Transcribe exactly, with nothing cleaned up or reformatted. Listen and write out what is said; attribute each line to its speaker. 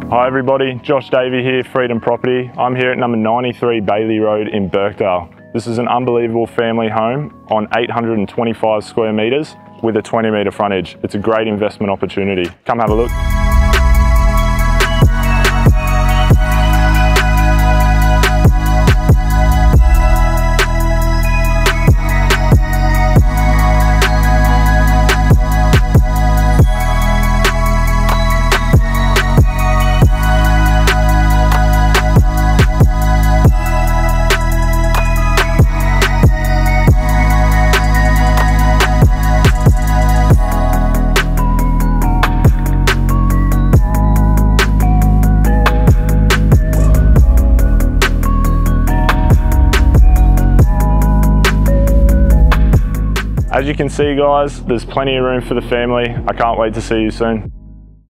Speaker 1: Hi everybody, Josh Davey here, Freedom Property. I'm here at number ninety-three Bailey Road in Birkdale. This is an unbelievable family home on eight hundred twenty-five square metres with a twenty metre frontage. It's a great investment opportunity. Come have a look. As you can see guys, there's plenty of room for the family. I can't wait to see you soon.